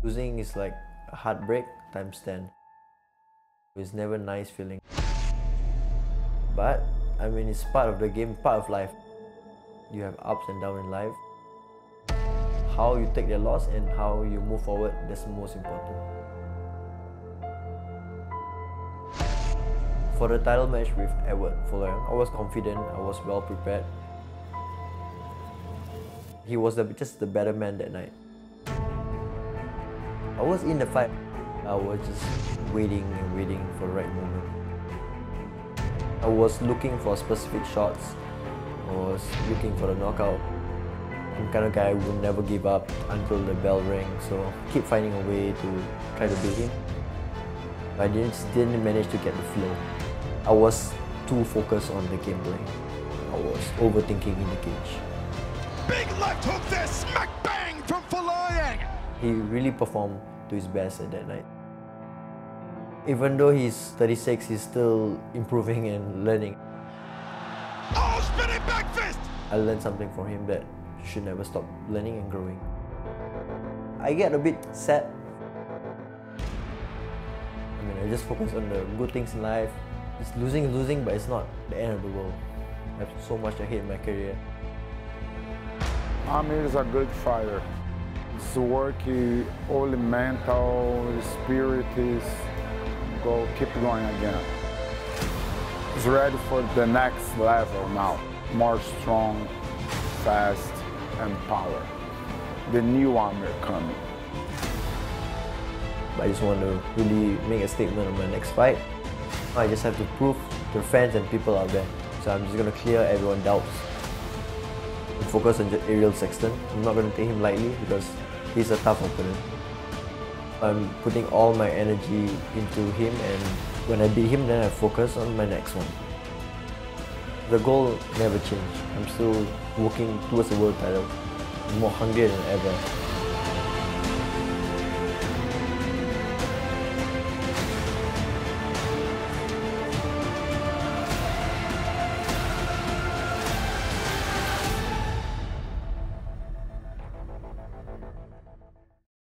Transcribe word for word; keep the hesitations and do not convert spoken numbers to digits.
Losing is like a heartbreak times ten. It's never a nice feeling. But, I mean, it's part of the game, part of life. You have ups and downs in life. How you take the loss and how you move forward, that's the most important. For the title match with Eduard Folayang, I was confident, I was well prepared. He was the, just the better man that night. I was in the fight. I was just waiting and waiting for the right moment. I was looking for specific shots. I was looking for the knockout. I'm the kind of guy who will never give up until the bell rang, so keep finding a way to try to beat him. But I just didn't manage to get the flow. I was too focused on the gameplay. I was overthinking in the cage. Big left hook there, smack bang from Folayang! He really performed to his best at that night. Even though he's thirty-six, he's still improving and learning. Oh, spinning back fist! I learned something from him that you should never stop learning and growing. I get a bit sad. I mean, I just focus on the good things in life. It's losing is losing, but it's not the end of the world. I have so much ahead in my career. Amir is a good fighter. His work is only mental, his spirit is go keep going again. He's ready for the next level now. More strong, fast, and power. The new Amir coming. I just want to really make a statement on my next fight. I just have to prove to fans and people out there. So I'm just going to clear everyone's doubts. And focus on Ariel Sexton. I'm not going to take him lightly because he's a tough opponent. I'm putting all my energy into him, and when I beat him, then I focus on my next one. The goal never changed. I'm still working towards the world title. I'm more hungry than ever.